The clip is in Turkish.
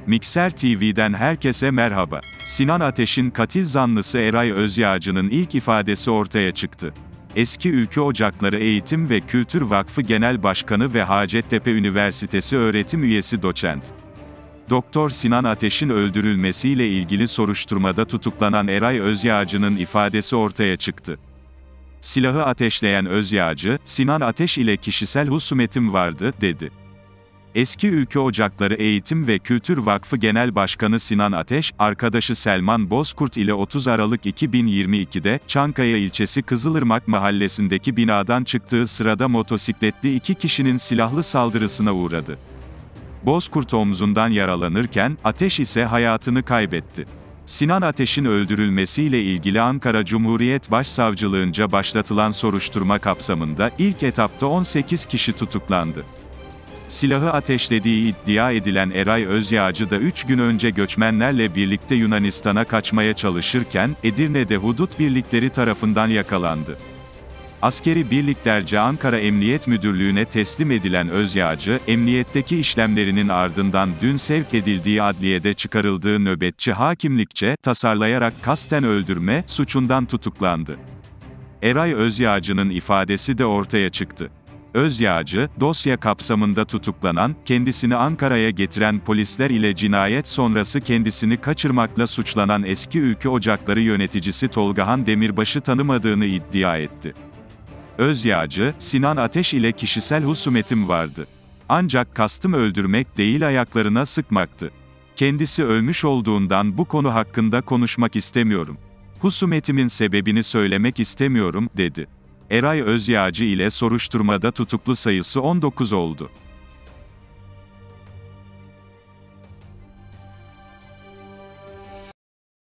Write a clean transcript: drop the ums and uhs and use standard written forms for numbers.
Mikser TV'den herkese merhaba. Sinan Ateş'in katil zanlısı Eray Özyağcı'nın ilk ifadesi ortaya çıktı. Eski Ülkü Ocakları Eğitim ve Kültür Vakfı Genel Başkanı ve Hacettepe Üniversitesi öğretim üyesi doçent Doktor Sinan Ateş'in öldürülmesiyle ilgili soruşturmada tutuklanan Eray Özyağcı'nın ifadesi ortaya çıktı. Silahı ateşleyen Özyağcı, "Sinan Ateş ile kişisel husumetim vardı," dedi. Eski Ülkü Ocakları Eğitim ve Kültür Vakfı Genel Başkanı Sinan Ateş, arkadaşı Selman Bozkurt ile 30 Aralık 2022'de, Çankaya ilçesi Kızılırmak mahallesindeki binadan çıktığı sırada motosikletli iki kişinin silahlı saldırısına uğradı. Bozkurt omzundan yaralanırken, Ateş ise hayatını kaybetti. Sinan Ateş'in öldürülmesiyle ilgili Ankara Cumhuriyet Başsavcılığınca başlatılan soruşturma kapsamında, ilk etapta 18 kişi tutuklandı. Silahı ateşlediği iddia edilen Eray Özyağcı da 3 gün önce göçmenlerle birlikte Yunanistan'a kaçmaya çalışırken, Edirne'de hudut birlikleri tarafından yakalandı. Askeri birliklerce Ankara Emniyet Müdürlüğü'ne teslim edilen Özyağcı, emniyetteki işlemlerinin ardından dün sevk edildiği adliyede çıkarıldığı nöbetçi hakimlikçe, tasarlayarak kasten öldürme suçundan tutuklandı. Eray Özyağcı'nın ifadesi de ortaya çıktı. Özyağcı, dosya kapsamında tutuklanan, kendisini Ankara'ya getiren polisler ile cinayet sonrası kendisini kaçırmakla suçlanan Eski Ülkü Ocakları yöneticisi Tolgahan Demirbaş'ı tanımadığını iddia etti. Özyağcı, "Sinan Ateş ile kişisel husumetim vardı. Ancak kastım öldürmek değil, ayaklarına sıkmaktı. Kendisi ölmüş olduğundan bu konu hakkında konuşmak istemiyorum. Husumetimin sebebini söylemek istemiyorum," dedi. Eray Özyağcı ile soruşturmada tutuklu sayısı 19 oldu.